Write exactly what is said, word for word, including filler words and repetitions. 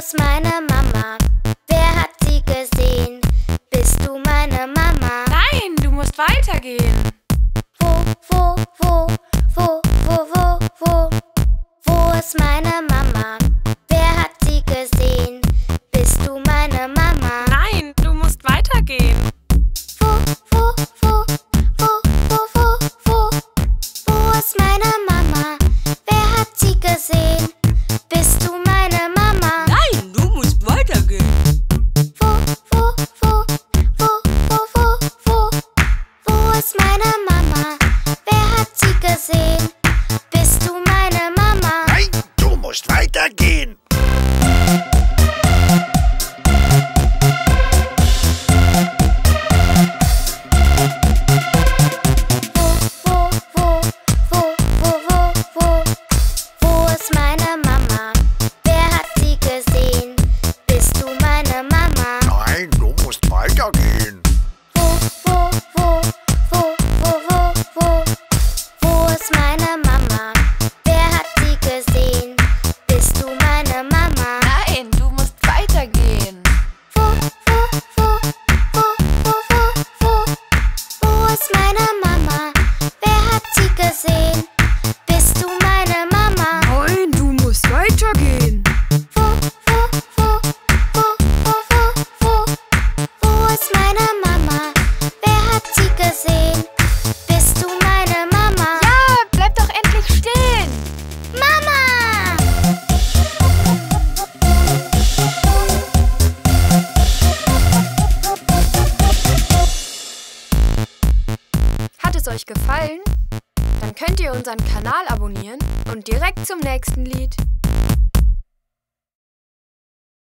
ist meine Mama? Wer hat sie gesehen? Bist du meine Mama? Nein, du musst weitergehen. Wo, wo, wo, wo, wo, wo, wo? Wo ist meine Mama? Wer hat sie gesehen? Bist du meine Mama? Nein, du musst weitergehen. Wo, wo, wo, wo, wo, wo, wo? Wo ist meine Mama? Wer hat sie gesehen? Bist du meine Mama? Nein, du musst weitergehen. Wo, wo, wo, wo, wo, wo, wo? Wo ist meine Mama? Wer hat sie gesehen? Bist du meine Mama? Nein, du musst weitergehen. Wo, wo, wo, wo, wo, wo? Wo ist meine Mama? Wer hat sie gesehen? Bist du meine Mama? Nein, du musst weitergehen. Wo, wo, wo, wo, wo, wo, wo? Wo ist meine Mama? Wer hat sie gesehen? Bist du meine Mama? Nein, du musst weitergehen. Wo, wo, wo, wo, wo, wo, wo? Wo ist meine Mama? Wer hat sie gesehen? Bist du meine Mama? Nein, du musst weitergehen. Wo, wo, wo, wo, wo, wo, wo? Wo ist meine Mama? Wer hat sie gesehen? Bist du meine Mama? Ja, bleib doch endlich stehen. Mama! Hat es euch gefallen? Dann könnt ihr unseren Kanal abonnieren und direkt zum nächsten Lied.